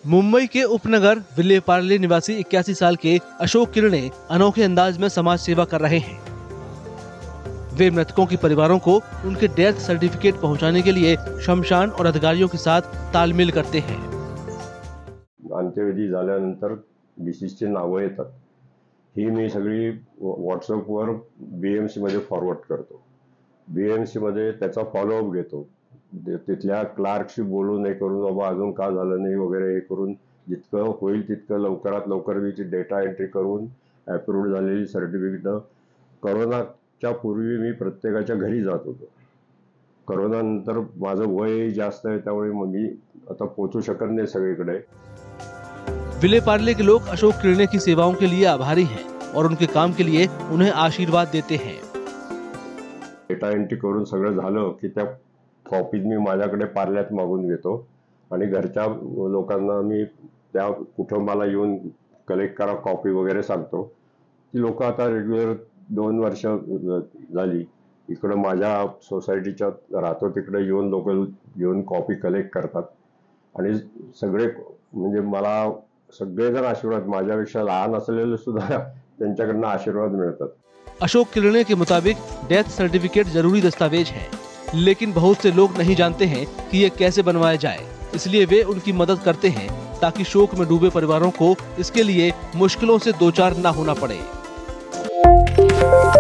मुंबई के उपनगर विलेपार्ले निवासी 81 साल के अशोक किरणे अनोखे अंदाज में समाज सेवा कर रहे हैं। वे मृतकों के परिवारों को उनके डेथ सर्टिफिकेट पहुंचाने के लिए शमशान और अधिकारियों के साथ तालमेल करते हैं। अंत्यविधी झाल्यानंतर डिसीजची नावं येतात, ही मी सगळी व्हॉट्सअपवर BMC मध्ये फॉरवर्ड करतो। BMC मध्ये त्याचा फॉलोअप घेतो, तिथल्या क्लार्कशी बोलून हे करून बाबा अजून का झालं नाही वगैरे हे करून जितकं होईल तितकं लवकरात लवकर मी डेटा एंट्री करून अप्रूव्ड झालेली सर्टिफिकेट। कोरोनाच्या पूर्वी मी प्रत्येकाच्या घरी जात होतो। कोरोना नंतर माझं वय जास्त आहे, त्यामुळे मग मी आता पोहोचू शकत नाही सगळीकडे। विलेपार्ले के लोग अशोक किरणे की सेवाओं के लिए आभारी हैं और उनके काम के लिए उन्हें आशीर्वाद देते हैं। डेटा एंट्री करून सगळं झालं की त्या कॉपी मी माझ्याकडे पार्ल्यात मागून घेतो आणि घरच्या लोकांना मी त्या कुटुंबाला येऊन कलेक्ट करा कॉपी वगैरे सांगतो। ती लोक आता रेग्युलर 2 वर्ष झाली इकडे माझ्या सोसायटीच्या राहतो, तिकडे येऊन लोक येऊन कॉपी कलेक्ट करतात आणि सगळे म्हणजे मला सगळेजण आशीर्वाद, माझ्यापेक्षा लहान असलेले सुद्धा त्यांच्याकडनं आशीर्वाद मिळतात। अशोक किरणे के मुताबिक डेथ सर्टिफिकेट जरूरी दस्तावेज है, लेकिन बहुत से लोग नहीं जानते हैं कि ये कैसे बनवाया जाए, इसलिए वे उनकी मदद करते हैं ताकि शोक में डूबे परिवारों को इसके लिए मुश्किलों से दो चार ना होना पड़े।